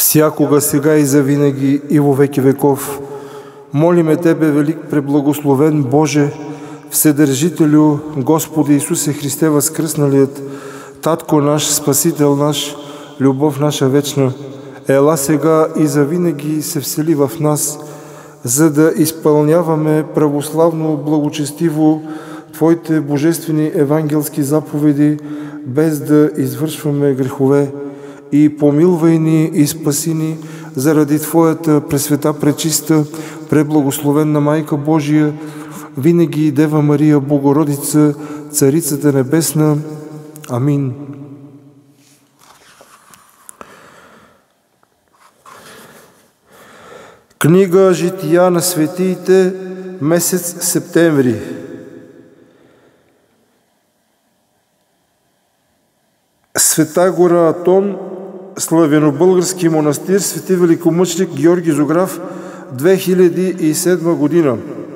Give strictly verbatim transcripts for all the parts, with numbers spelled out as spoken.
всякога, сега и завинаги, и во веки веков. Молиме Тебе, велик преблагословен Боже, Вседържителю, Господи Исусе Христе възкръсналият, Татко наш, Спасител наш, любов наша вечна, ела сега и завинаги се всели в нас, за да изпълняваме православно, благочестиво Твоите божествени евангелски заповеди, без да извършваме грехове. И помилвай ни и спаси ни заради Твоята пресвета, пречиста, преблагословенна Майка Божия, винаги Дева Мария, Богородица, Царицата Небесна. Амин. Книга Жития на светиите, месец септември. Света гора Атон, славянобългарски монастир, свети великомъченик Георги Зограф, две хиляди и седма година.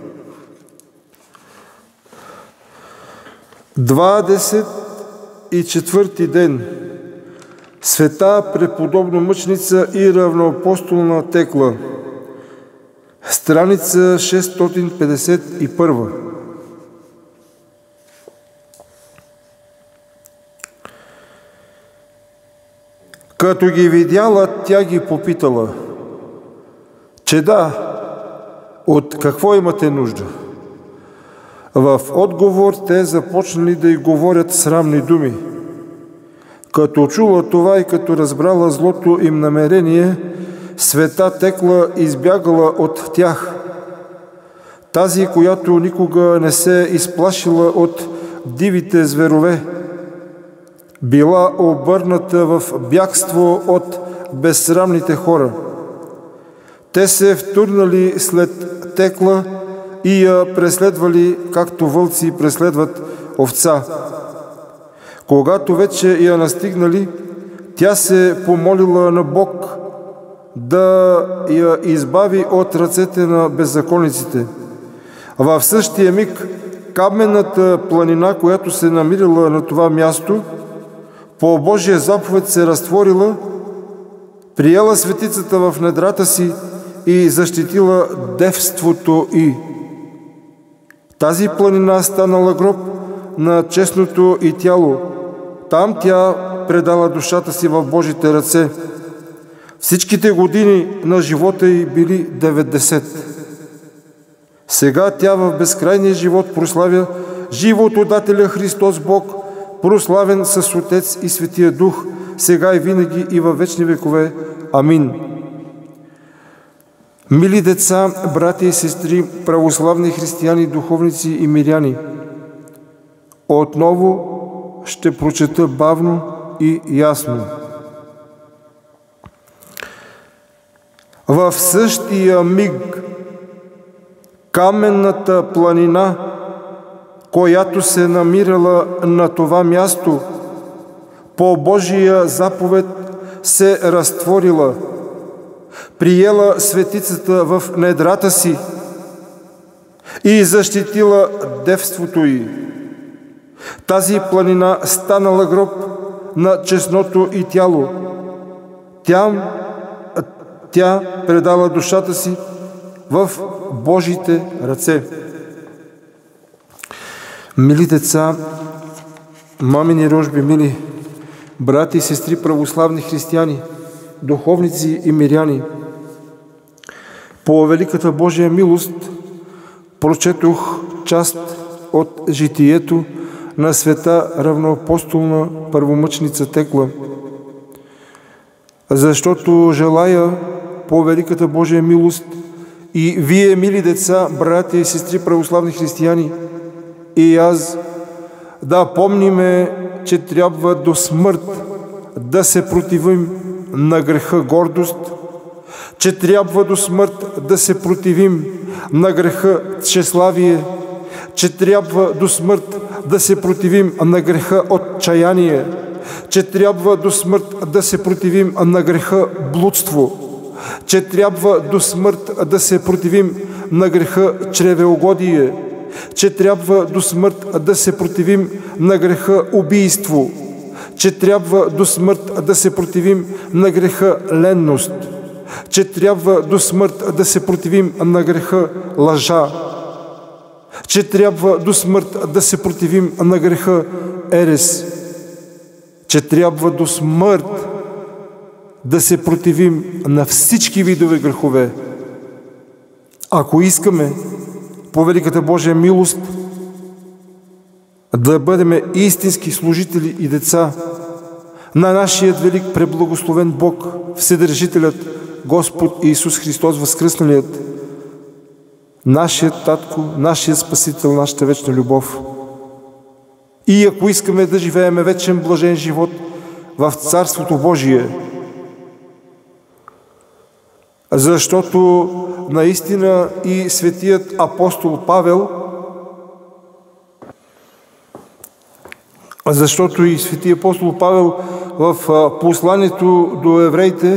Двадесет и четвърти ден. Света преподобна мъченица и равноапостолна Текла. Страница шестстотин петдесет и първа. Като ги видяла, тя ги попитала: чеда, от какво имате нужда? В отговор те започнали да й говорят срамни думи. Като чула това и като разбрала злото им намерение, Света Текла избягала от тях. Тази, която никога не се изплашила от дивите зверове, била обърната в бягство от безсрамните хора. Те се втурнали след Текла и я преследвали, както вълци преследват овца. Когато вече я настигнали, тя се помолила на Бог да я избави от ръцете на беззаконниците. В същия миг каменната планина, която се намирала на това място, по Божия заповед се разтворила, приела светицата в недрата си и защитила девството й. Тази планина станала гроб на честното й тяло. Там тя предала душата си в Божите ръце. Всичките години на живота й били деветдесет. Сега тя в безкрайния живот прославя животодателя Христос Бог, прославен с Отец и Светия Дух, сега и винаги и във вечни векове. Амин. Мили деца, братя и сестри, православни християни, духовници и миряни, отново ще прочета бавно и ясно. В същия миг каменната планина, която се намирала на това място, по Божия заповед се разтворила, приела светицата в недрата си и защитила девството й. Тази планина станала гроб на честното й тяло. Тя, тя предала душата си в Божите ръце. Мили деца, мамини рожби, мили брати и сестри, православни християни, духовници и миряни, по великата Божия милост прочетох част от житието на света равноапостолна първомъченица Текла, защото желая по великата Божия милост и вие, мили деца, братя и сестри, православни християни, и аз да помниме, че трябва до смърт да се противим на греха гордост, че трябва до смърт да се противим на греха тщеславие, че трябва до смърт да се противим на греха отчаяние, че трябва до смърт да се противим на греха блудство, че трябва до смърт да се противим на греха чревеугодие, че трябва до смърт да се противим на греха убийство, че трябва до смърт да се противим на греха ленност, че трябва до смърт да се противим на греха лъжа, че трябва до смърт да се противим на греха ерес, че трябва до смърт да се противим на всички видове грехове. Ако искаме по великата Божия милост да бъдем истински служители и деца на нашият велик преблагословен Бог, Вседържителят, Господ Исус Христос Възкръсналият, нашият Татко, нашият Спасител, нашата вечна любов. И ако искаме да живеем вечен блажен живот в Царството Божие, защото наистина и светият апостол Павел, защото и светият апостол Павел в посланието до евреите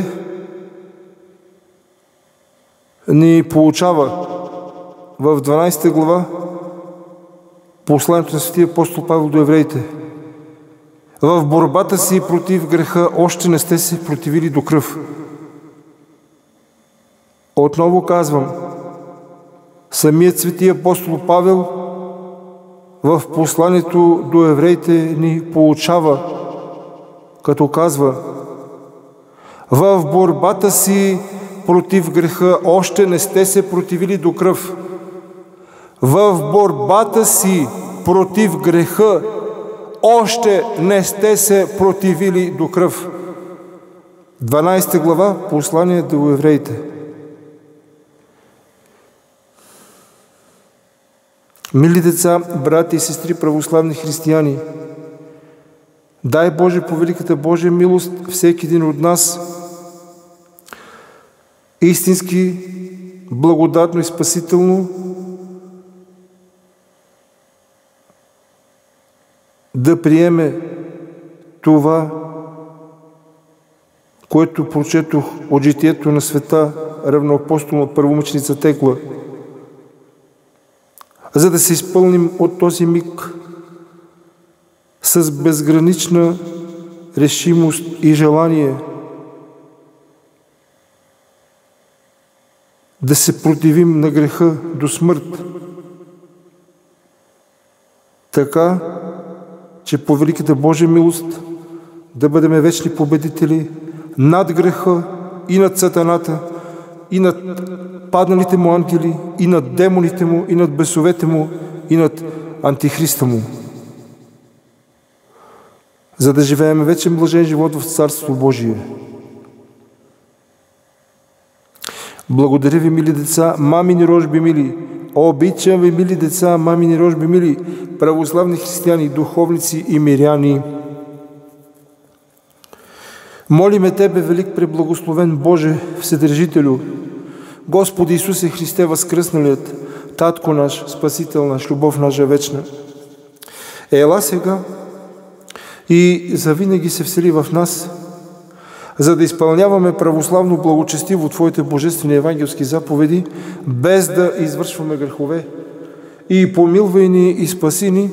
ни получава в дванадесета глава посланието на светия апостол Павел до евреите. В борбата си против греха още не сте се противили до кръв. Отново казвам, самият свети апостол Павел в посланието до евреите ни получава, като казва: в борбата си против греха още не сте се противили до кръв. В борбата си против греха още не сте се противили до кръв. дванадесета глава, послание до евреите. Мили деца, брати и сестри, православни християни, дай Боже по великата Божия милост всеки един от нас истински, благодатно и спасително да приеме това, което прочетох от житието на света равноапостолна първомъченица Текла, за да се изпълним от този миг с безгранична решимост и желание да се противим на греха до смърт, така че по великата Божия милост да бъдем вечни победители над греха и над сатаната, и над падналите му ангели, и над демоните му, и над бесовете му, и над антихриста му, за да живеем вечен блажен живот в Царството Божие. Благодаря ви, мили деца, мамини рожби мили, обичам ви, мили деца, мамини рожби мили, православни християни, духовници и миряни. Молиме Тебе, велик преблагословен Боже, Вседържителю, Господи Исусе Христе Възкръсналият, Татко наш, Спасител наш, любов наша вечна. Ела сега и завинаги се всели в нас, за да изпълняваме православно благочестиво Твоите божествени евангелски заповеди, без да извършваме грехове. И помилвай ни и спаси ни,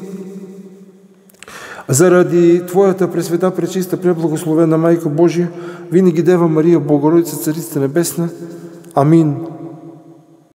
заради Твоята пресвета, пречиста, преблагословена Майка Божия, винаги Дева Мария, Богородица, Царица Небесна. Амин.